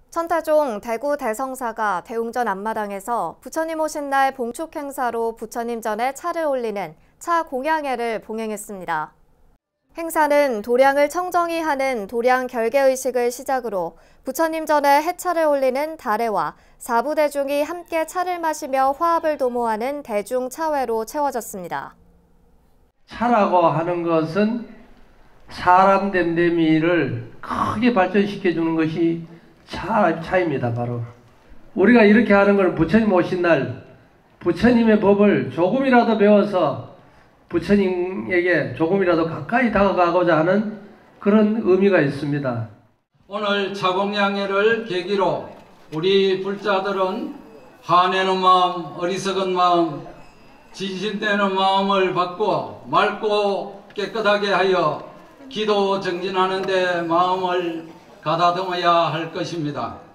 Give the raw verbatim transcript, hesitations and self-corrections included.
천태종 대구 대성사가 대웅전 앞마당에서 부처님 오신 날 봉축 행사로 부처님 전에 차를 올리는 차 공양회를 봉행했습니다. 행사는 도량을 청정히 하는 도량 결계의식을 시작으로 부처님 전에 해차를 올리는 다래와 사부대중이 함께 차를 마시며 화합을 도모하는 대중차회로 채워졌습니다. 차라고 하는 것은 사람 됨됨이를 크게 발전시켜주는 것이 차, 차입니다. 바로 우리가 이렇게 하는 것은 부처님 오신 날 부처님의 법을 조금이라도 배워서 부처님에게 조금이라도 가까이 다가가고자 하는 그런 의미가 있습니다. 오늘 차공양회를 계기로 우리 불자들은 화내는 마음, 어리석은 마음, 진실되는 마음을 바꾸어 맑고 깨끗하게 하여 기도 정진하는 데 마음을 가다듬어야 할 것입니다.